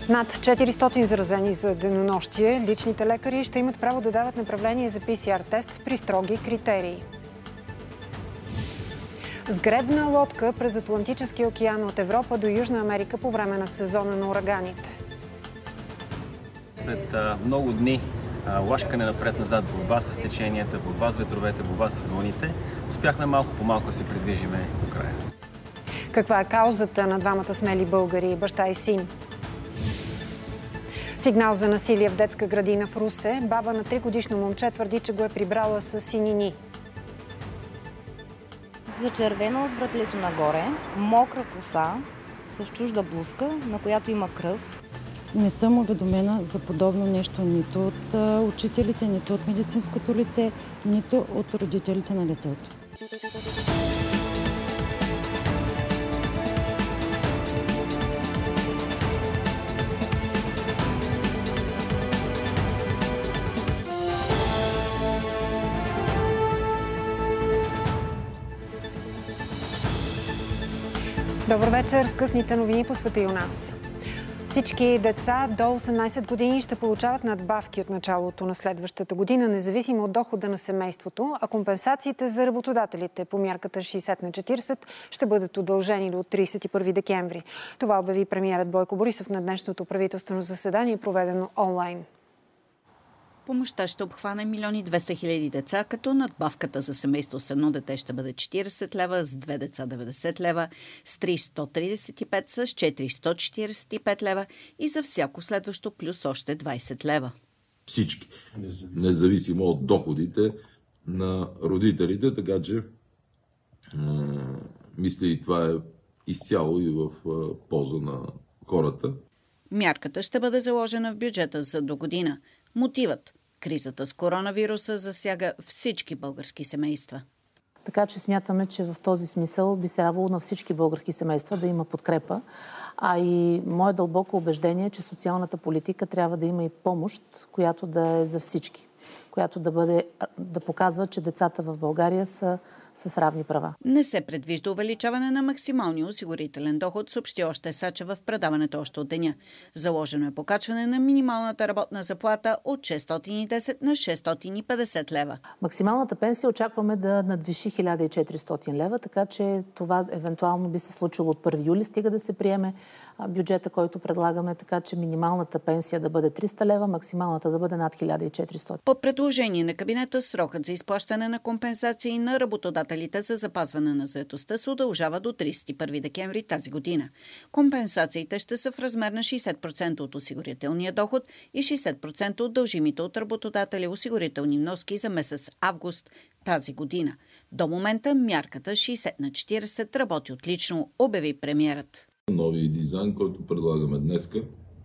Над 400 заразени за денонощие. Личните лекари ще имат право да дават направление за ПСР-тест при строги критерии. С гребна лодка през Атлантическия океан от Европа до Южна Америка по време на сезона на ураганите. След много дни лашкане напред-назад, борба с теченията, борба с ветровете, борба с вълните, успяхме малко по малко да се придвижиме до края. Каква е каузата на двамата смели българи, баща и син? Сигнал за насилие в детска градина в Русе. Баба на 3-годишно момче твърди, че го е прибрала с синини. Зачервена от вратлето нагоре, мокра коса, с чужда блузка, на която има кръв. Не съм уведомена за подобно нещо нито от учителите, нито от медицинското лице, нито от родителите на детето. Добър вечер с късните новини по света и у нас. Всички деца до 18 години ще получават надбавки от началото на следващата година, независимо от дохода на семейството, а компенсациите за работодателите по мярката 60/40 ще бъдат удължени до 31 декември. Това обяви премиерът Бойко Борисов на днешното правителствено заседание, проведено онлайн. Помощта ще обхване 1 200 000 деца, като надбавката за семейство с едно дете ще бъде 40 лева, с 2 деца 90 лева, с 3 135, с 4 145 лева и за всяко следващо плюс още 20 лева. Всички, независимо от доходите на родителите, така че мисля и това е изцяло и в полза на хората. Мярката ще бъде заложена в бюджета за до година. Мотивът – кризата с коронавируса засяга всички български семейства. Така че смятаме, че в този смисъл би трябвало на всички български семейства да има подкрепа. А и мое дълбоко убеждение е, че социалната политика трябва да има и помощ, която да е за всички. Която да показва, че децата в България са с равни права. Не се предвижда увеличаване на максималния осигурителен доход, съобщи още Сачева в предаването още от деня. Заложено е покачване на минималната работна заплата от 610 на 650 лева. Максималната пенсия очакваме да надвиши 1400 лева, така че това евентуално би се случило от 1 юли, стига да се приеме бюджета, който предлагаме, така че минималната пенсия да бъде 300 лева, максималната да бъде над 1400. По предложение на кабинета, срокът за изплащане на компенсации на работодателите за запазване на заетостта се удължава до 31 декември тази година. Компенсациите ще са в размер на 60% от осигурителния доход и 60% от дължимите от работодатели осигурителни вноски за месец август тази година. До момента мярката 60/40 работи отлично, обяви премиерът. Новия дизайн, който предлагаме днеска,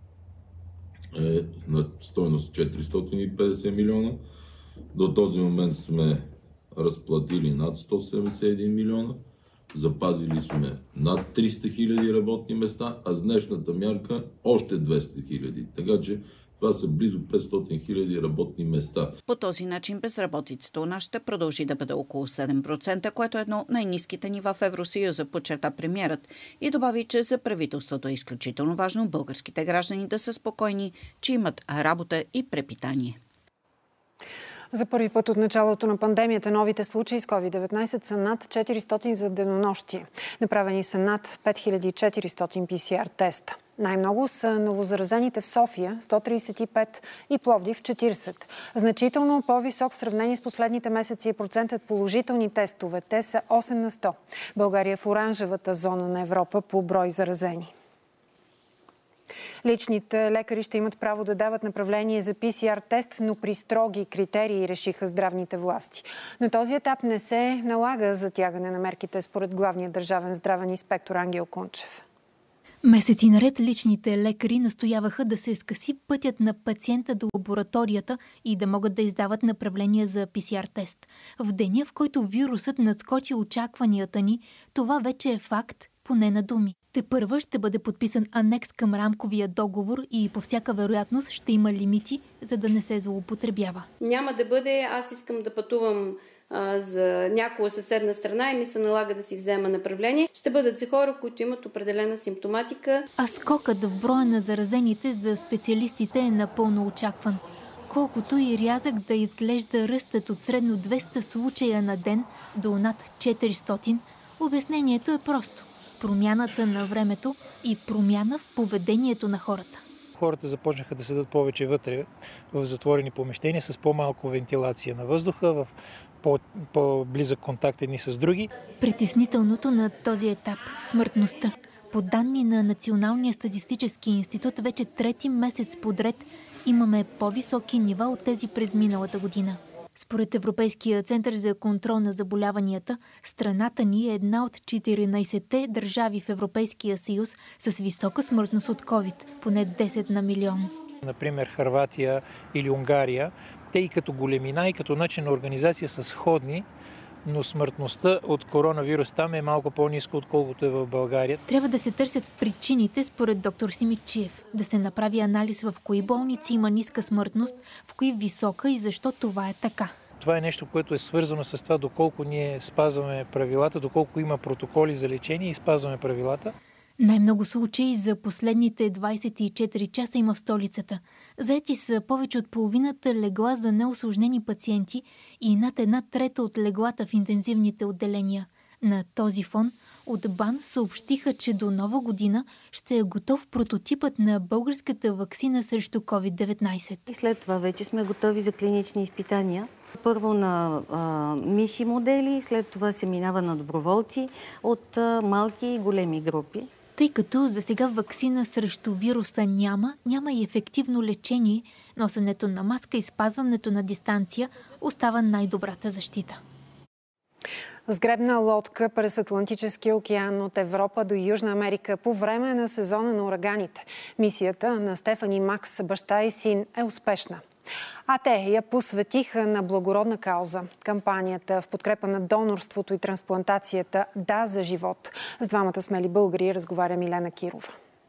е на стойност 450 милиона. До този момент сме разплатили над 171 милиона, запазили сме над 300 хиляди работни места, а с днешната мярка още 200 хиляди. Така че това са близо 500 хиляди работни места. По този начин безработицата у нас ще продължи да бъде около 7%, което е едно от най-ниските нива в Евросъюза, подчерта премиерът и добави, че за правителството е изключително важно българските граждани да са спокойни, че имат работа и препитание. За първи път от началото на пандемията новите случаи с COVID-19 са над 400 за денонощие. Направени са над 5400 ПСР теста. Най-много са новозаразените в София – 135 и Пловдив – 40. Значително по-висок в сравнение с последните месеци е процентът положителни тестове. Те са 8 на 100. България е в оранжевата зона на Европа по брой заразени. Личните лекари ще имат право да дават направление за ПСР-тест, но при строги критерии, решиха здравните власти. На този етап не се налага затягане на мерките, според главния държавен здравен инспектор Ангел Кунчев. Месеци наред личните лекари настояваха да се скъси пътят на пациента до лабораторията и да могат да издават направления за ПСР-тест. В деня, в който вирусът надскочи очакванията ни, това вече е факт, поне на думи. Тепърва ще бъде подписан анекс към рамковия договор и по всяка вероятност ще има лимити, за да не се злоупотребява. Няма да бъде, аз искам да пътувам за някоя съседна страна и ми се налага да си взема направление, ще бъдат за хора, които имат определена симптоматика. А скокът в броя на заразените за специалистите е напълно очакван. Колкото и рязък да изглежда ръстът от средно 200 случая на ден до над 400, обяснението е просто. Промяната на времето и промяна в поведението на хората. Хората започнаха да седат повече вътре в затворени помещения с по-малко вентилация на въздуха, в по-близък контакт едни с други. Притеснителното на този етап – смъртността. По данни на Националния статистически институт, вече трети месец подред имаме по-високи нива от тези през миналата година. Според Европейския център за контрол на заболяванията, страната ни е една от 14-те държави в Европейския съюз с висока смъртност от COVID, поне 10 на милион. Например, Хърватия или Унгария, те и като големина, и като начин на организация са сходни, но смъртността от коронавирус там е малко по-ниско, отколкото е в България. Трябва да се търсят причините, според доктор Симидчиев. Да се направи анализ в кои болници има ниска смъртност, в кои висока и защо това е така. Това е нещо, което е свързано с това доколко ние спазваме правилата, доколко има протоколи за лечение и спазваме правилата. Най-много случаи за последните 24 часа има в столицата. Заети са повече от половината легла за неусложнени пациенти и над 1/3 от леглата в интензивните отделения. На този фон от БАН съобщиха, че до Нова година ще е готов прототипът на българската ваксина срещу COVID-19. И след това вече сме готови за клинични изпитания. Първо на миши модели, след това се минава на доброволци от малки и големи групи. Тъй като за сега ваксина срещу вируса няма и ефективно лечение, носенето на маска и спазването на дистанция остава най-добрата защита. Сгребна лодка през Атлантическия океан от Европа до Южна Америка по време на сезона на ураганите. Мисията на Стефан Макс, баща и син, е успешна. А те я посветиха на благородна кауза. Кампанията в подкрепа на донорството и трансплантацията "Да за живот". С двамата смели българи разговаря Милена Кирова.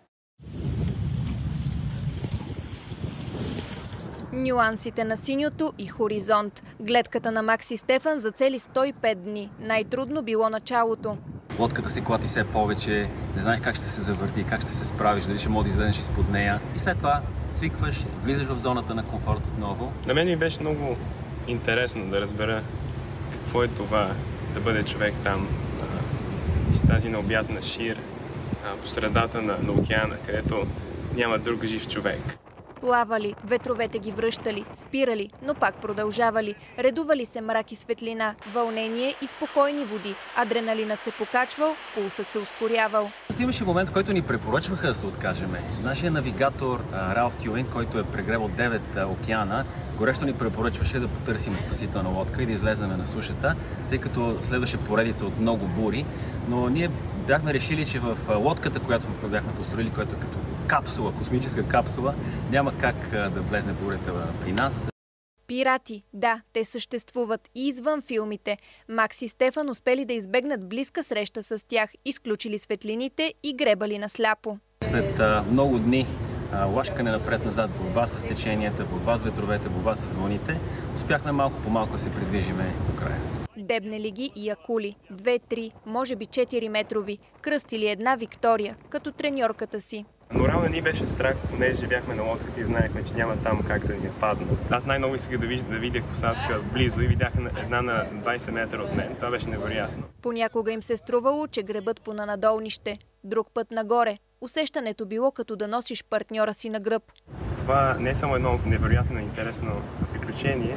Нюансите на синьото и хоризонт. Гледката на Макс и Стефан за цели 105 дни. Най-трудно било началото. Лодката се клати все повече, не знаеш как ще се завърти, как ще се справиш, дали ще можеш да излезеш изпод нея. И след това свикваш, влизаш в зоната на комфорт отново. На мен ми беше много интересно да разбера какво е това да бъде човек там из тази необятна шир по средата на океана, където няма друг жив човек. Плавали, ветровете ги връщали, спирали, но пак продължавали. Редували се мрак и светлина, вълнение и спокойни води. Адреналинът се покачвал, пулсът се ускорявал. Имаше момент, в който ни препоръчваха да се откажеме. Нашия навигатор Ралф Тюин, който е прегребал 9 океана, горещо ни препоръчваше да потърсим спасителна лодка и да излеземе на сушата, тъй като следваше поредица от много бури. Но ние бяхме решили, че в лодката, която бяхме построили, която е като капсула, космическа капсула, няма как да влезне бурята при нас. Пирати, да, те съществуват и извън филмите. Макс и Стефан успели да избегнат близка среща с тях, изключили светлините и гребали насляпо. След много дни лашкане напред-назад, борба с теченията, борба с ветровете, борба с вълните, успяхме малко по малко да се придвижиме до края. Дебнели ги и акули. 2, 3, може би 4 метрови. Кръстили една Виктория, като треньорката си. Но реално ни беше страх, понеже живяхме на лодката и знаехме, че няма там как да ни паднат. Аз най-много исках да видя косатка близо и видях една на 20 метра от мен. Това беше невероятно. Понякога им се струвало, че гребат по нанадолнище. Друг път нагоре. Усещането било като да носиш партньора си на гръб. Това не е само едно невероятно интересно приключение,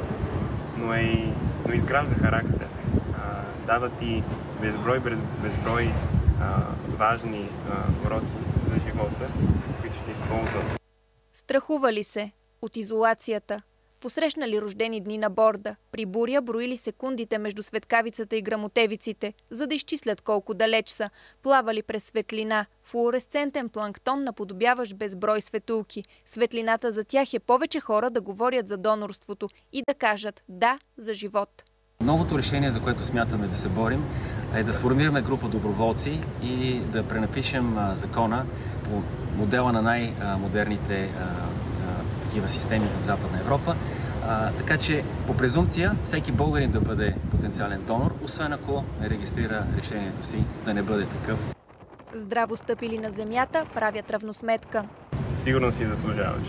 но изгражда характер. Дава ти безброй важни уроци за живота, които ще използвам. Страхували се от изолацията. Посрещнали рождени дни на борда. При буря броили секундите между светкавицата и грамотевиците, за да изчислят колко далеч са. Плавали през светлина. Флуоресцентен планктон, наподобяващ безброй светулки. Светлината за тях е повече хора да говорят за донорството и да кажат "да" за живот. Новото решение, за което смятаме да се борим, е да сформираме група доброволци и да пренапишем закона по модела на най-модерните такива системи в Западна Европа, Така че по презумпция всеки българин да бъде потенциален донор, освен ако не регистрира решението си да не бъде такъв. Здраво стъпили на земята, правят равносметка. Със сигурност си заслужаваш.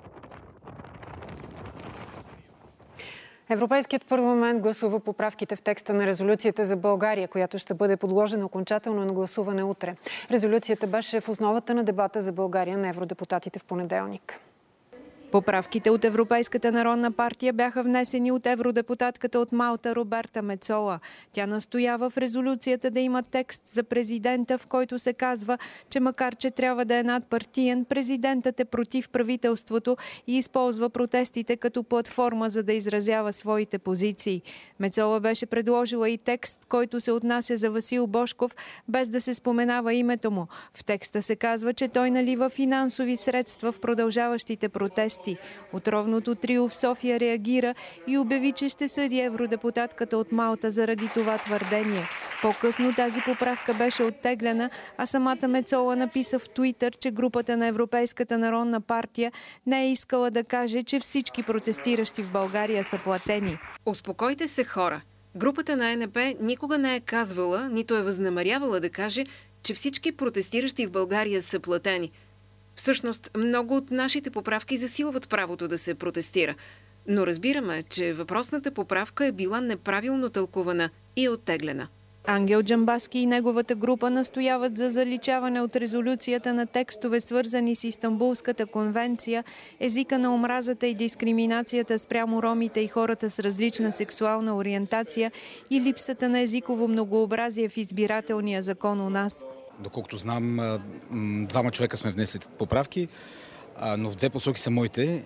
Европейският парламент гласува поправките в текста на резолюцията за България, която ще бъде подложена окончателно на гласуване утре. Резолюцията беше в основата на дебата за България на евродепутатите в понеделник. Поправките от Европейската народна партия бяха внесени от евродепутатката от Малта Роберта Мецола. Тя настоява в резолюцията да има текст за президента, в който се казва, че макар че трябва да е надпартиен, президентът е против правителството и използва протестите като платформа, за да изразява своите позиции. Мецола беше предложила и текст, който се отнася за Васил Божков, без да се споменава името му. В текста се казва, че той налива финансови средства в продължаващите протести. Отровното трио в София реагира и обяви, че ще съди евродепутатката от Малта заради това твърдение. По-късно тази поправка беше оттеглена, а самата Мецола написа в Туитър, че групата на Европейската народна партия не е искала да каже, че всички протестиращи в България са платени. Успокойте се, хора! Групата на ЕНП никога не е казвала, нито е възнамерявала да каже, че всички протестиращи в България са платени. Всъщност, много от нашите поправки засилват правото да се протестира. Но разбираме, че въпросната поправка е била неправилно тълкувана и оттеглена. Ангел Джамбазки и неговата група настояват за заличаване от резолюцията на текстове, свързани с Истанбулската конвенция, езика на омразата и дискриминацията спрямо ромите и хората с различна сексуална ориентация и липсата на езиково многообразие в избирателния закон у нас. Доколкото знам, двама човека сме внесли поправки, но в две посоки са моите.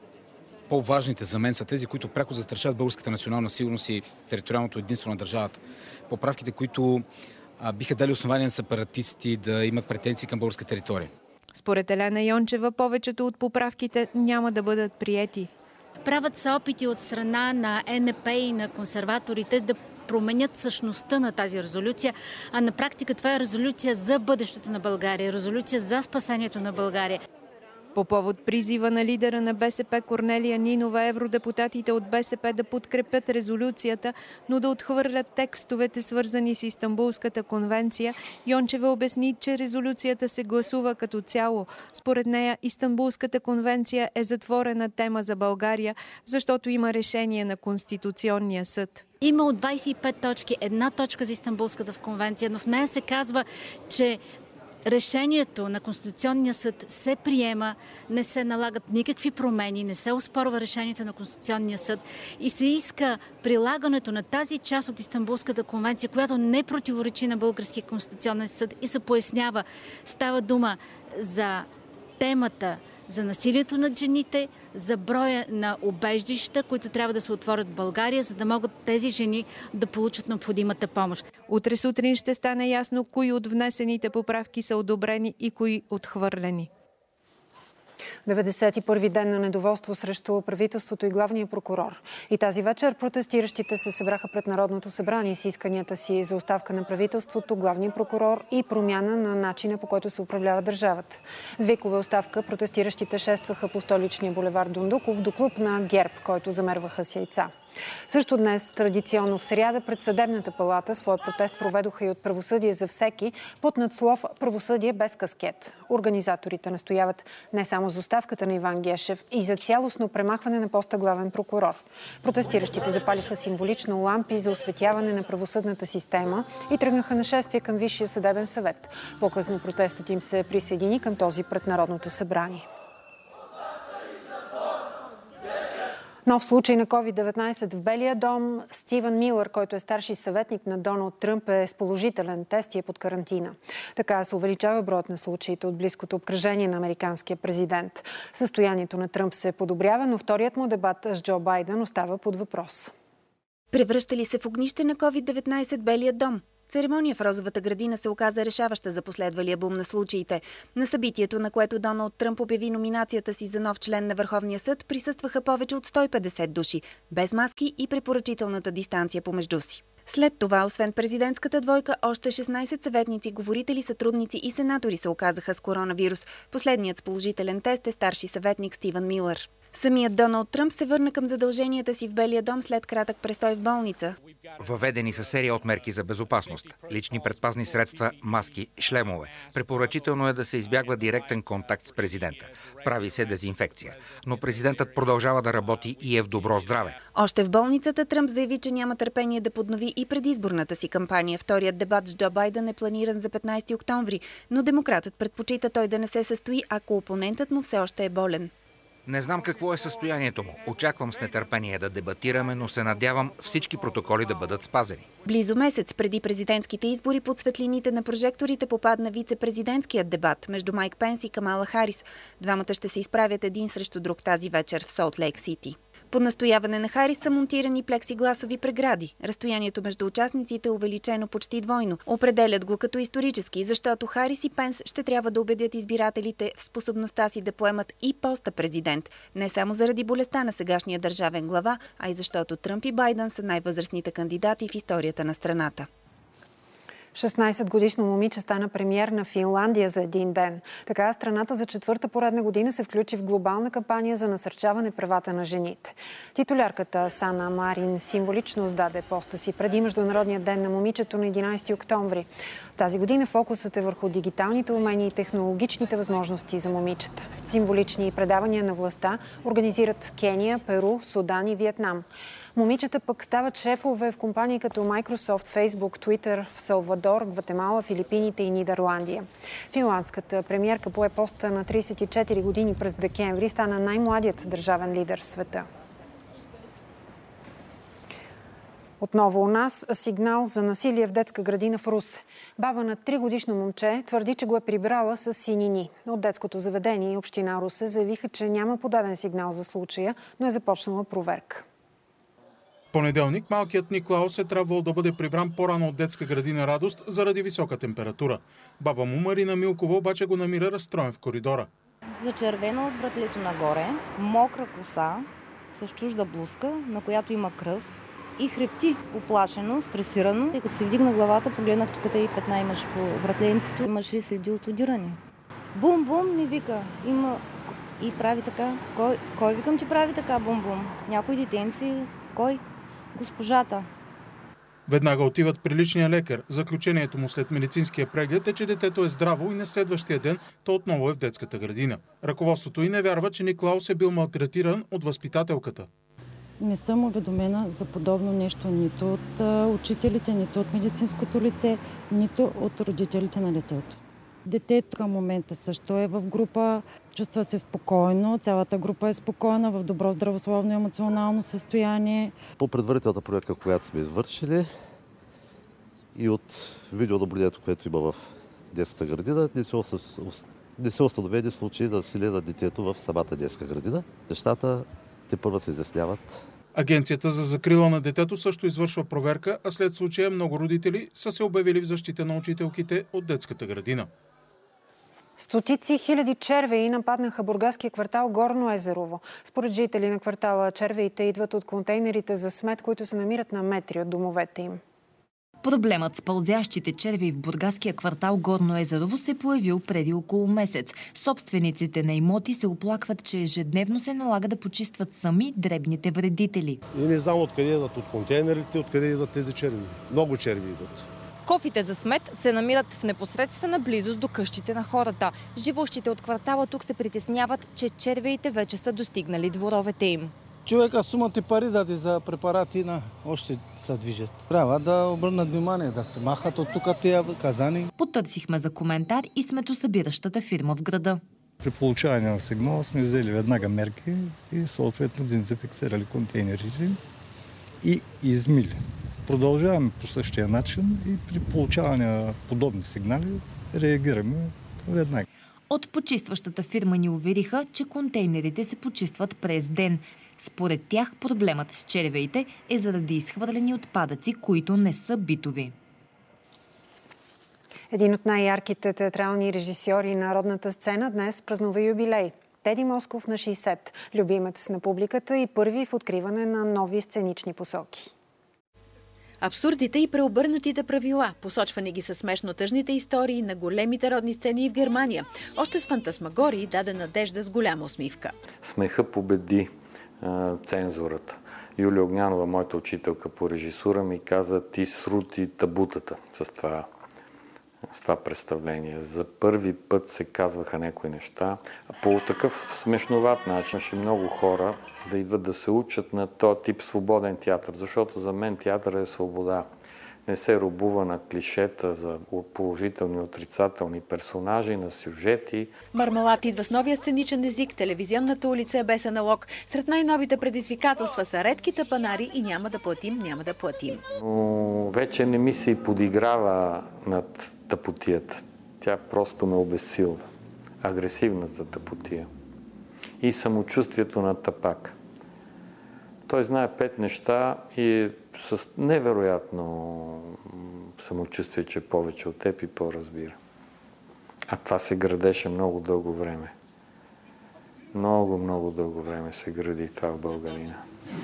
По-важните за мен са тези, които пряко застрашават българската национална сигурност и териториалното единство на държавата. Поправките, които биха дали основания на сепаратисти да имат претенции към българска територия. Според Елена Йончева, повечето от поправките няма да бъдат приети. Правят се опити от страна на ЕНП и на консерваторите да променят същността на тази резолюция, а на практика това е резолюция за бъдещето на България, резолюция за спасението на България. По повод призива на лидера на БСП Корнелия Нинова, евродепутатите от БСП да подкрепят резолюцията, но да отхвърлят текстовете, свързани с Истанбулската конвенция, Йончева обясни, че резолюцията се гласува като цяло. Според нея Истанбулската конвенция е затворена тема за България, защото има решение на Конституционния съд. Има от 25 точки една точка за Истанбулската конвенция, но в нея се казва, че решението на Конституционния съд се приема, не се налагат никакви промени, не се оспорва решението на Конституционния съд и се иска прилагането на тази част от Истанбулската конвенция, която не противоречи на Българския конституционен съд и се пояснява. Става дума за темата за насилието над жените, за броя на убежища, които трябва да се отворят в България, за да могат тези жени да получат необходимата помощ. Утре сутрин ще стане ясно кои от внесените поправки са одобрени и кои отхвърлени. 91-ви ден на недоволство срещу правителството и главния прокурор. И тази вечер протестиращите се събраха пред Народното събрание с исканията си за оставка на правителството, главния прокурор и промяна на начина, по който се управлява държавата. С викова оставка протестиращите шестваха по столичния булевард Дондуков до клуб на ГЕРБ, който замерваха с яйца. Също днес, традиционно в сряда, пред Съдебната палата своя протест проведоха и от Правосъдие за всеки под надслов «Правосъдие без каскет». Организаторите настояват не само за оставката на Иван Гешев и за цялостно премахване на поста главен прокурор. Протестиращите запалиха символично лампи за осветяване на правосъдната система и тръгнаха на шествие към Висшия съдебен съвет. По-късно протестът им се присъедини към този пред Народното събрание. Нов случай на COVID-19 в Белия дом. Стивън Милър, който е старши съветник на Доналд Тръмп, е с положителен тест и е под карантина. Така се увеличава броят на случаите от близкото обкръжение на американския президент. Състоянието на Тръмп се подобрява, но вторият му дебат с Джо Байден остава под въпрос. Превръща ли се в огнище на COVID-19 Белия дом? Церемония в Розовата градина се оказа решаваща за последвалия бум на случаите. На събитието, на което Доналд Тръмп обяви номинацията си за нов член на Върховния съд, присъстваха повече от 150 души, без маски и препоръчителната дистанция помежду си. След това, освен президентската двойка, още 16 съветници, говорители, сътрудници и сенатори се оказаха с коронавирус. Последният с положителен тест е старши съветник Стивън Милър. Самият Доналд Тръмп се върна към задълженията си в Белия дом след кратък престой в болница. Въведени са серия от мерки за безопасност. Лични предпазни средства, маски, шлемове. Препоръчително е да се избягва директен контакт с президента. Прави се дезинфекция. Но президентът продължава да работи и е в добро здраве. Още в болницата Тръмп заяви, че няма търпение да поднови и предизборната си кампания. Вторият дебат с Джо Байден е планиран за 15 октомври, но демократът предпочита той да не се състои, ако опонентът му все още е болен. Не знам какво е състоянието му. Очаквам с нетърпение да дебатираме, но се надявам всички протоколи да бъдат спазени. Близо месец преди президентските избори под светлините на прожекторите попадна вице-президентският дебат между Майк Пенс и Камала Харис. Двамата ще се изправят един срещу друг тази вечер в Солт Лейк Сити. По настояване на Харис са монтирани плексигласови прегради. Разстоянието между участниците е увеличено почти двойно. Определят го като исторически, защото Харис и Пенс ще трябва да убедят избирателите в способността си да поемат и поста президент. Не само заради болестта на сегашния държавен глава, а и защото Тръмп и Байден са най-възрастните кандидати в историята на страната. 16-годишно момиче стана премиер на Финландия за един ден. Така страната за четвърта поредна година се включи в глобална кампания за насърчаване правата на жените. Титулярката Сана Марин символично сдаде поста си преди Международния ден на момичето на 11 октомври. Тази година фокусът е върху дигиталните умения и технологичните възможности за момичета. Символични предавания на властта организират Кения, Перу, Судан и Виетнам. Момичета пък стават шефове в компании като Microsoft, Facebook, Twitter в Салвадор, Гватемала, Филипините и Нидерландия. Финландската премиерка пое поста на 34 години през декември, стана най-младият държавен лидер в света. Отново у нас сигнал за насилие в детска градина в Русе. Баба на 3-годишно момче твърди, че го е прибрала с синини. От детското заведение и община Русе заявиха, че няма подаден сигнал за случая, но е започнала проверка. Понеделник малкият Никлаус е трябвало да бъде прибран по-рано от детска градина Радост заради висока температура. Баба му Марина Милкова обаче го намира разстроен в коридора. Зачервена от вратлето нагоре, мокра коса с чужда блузка, на която има кръв и хрипти, оплашено, стресирано. И като се вдигна главата, погледнах тук и петна имаше по вратленцето, имаше и следи от удиране. Бум-бум ми вика, има и прави така. Кой викам, че прави така бум-бум? Някой детенци, кой? Госпожата. Веднага отиват при личния лекар. Заключението му след медицинския преглед е, че детето е здраво и на следващия ден то отново е в детската градина. Ръководството и не вярва, че Никлаус е бил малтретиран от възпитателката. Не съм уведомена за подобно нещо нито от учителите, нито от медицинското лице, нито от родителите на детето. Детето към момента също е в група, чувства се спокойно, цялата група е спокойна, в добро здравословно и емоционално състояние. По предварителната проверка, която сме извършили и от видеонаблюдението, което има в детската градина, не се установени случаи на насилие на детето в самата детска градина. Нещата тепърва се изясняват. Агенцията за закрила на детето също извършва проверка, а след случая много родители са се обявили в защита на учителките от детската градина. Стотици хиляди червеи нападнаха бургаския квартал Горно Езерово. Според жители на квартала, червеите идват от контейнерите за смет, които се намират на метри от домовете им. Проблемът с пълзящите червеи в бургаския квартал Горно Езерово се появил преди около месец. Собствениците на имоти се оплакват, че ежедневно се налага да почистват сами дребните вредители. И не знам откъде идват, от контейнерите, откъде идват тези черви. Много черви идват. Кофите за смет се намират в непосредствена близост до къщите на хората. Живущите от квартала тук се притесняват, че червеите вече са достигнали дворовете им. Човека сумати пари даде за препарати на още се движат. Трябва да обърнат внимание, да се махат от тук тия казани. Потърсихме за коментар и сметосъбиращата фирма в града. При получаване на сигнал сме взели веднага мерки и съответно дезинфекцирали контейнерите и измили. Продължаваме по същия начин и при получаване на подобни сигнали реагираме веднага. От почистващата фирма ни увериха, че контейнерите се почистват през ден. Според тях проблемът с червеите е заради изхвърлени отпадъци, които не са битови. Един от най-ярките театрални режисьори на родната сцена днес празнува юбилей. Теди Москов на 60, любимец на публиката и първи в откриване на нови сценични посоки. Абсурдите и преобърнатите правила, посочвани ги със смешно тъжните истории на големите родни сцени в Германия. Още с фантасмагории даде надежда с голяма усмивка. Смеха победи цензурата. Юлия Огнянова, моята учителка по режисура, ми каза: ти срути табутата с това представление. За първи път се казваха някои неща. По такъв смешноват начин имаше много хора да идват да се учат на този тип свободен театър, защото за мен театър е свобода. Не се робува на клишета за положителни и отрицателни персонажи, на сюжети. Мармалат идва с новия сценичен език, телевизионната улица е без аналог. Сред най-новите предизвикателства са редките панари и няма да платим. Но вече не ми се и подиграва над тъпотията. Тя просто ме обезсилва. Агресивната тъпотия. И самочувствието на тъпак. Той знае 5 неща и с невероятно самочувствие, че повече от теб и по-разбира. А това се градеше много дълго време. Много дълго време се гради това в Българина.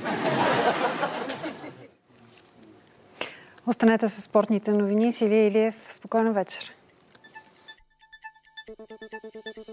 Останете със спортните новини. С Илия Илиев. Спокойна вечер.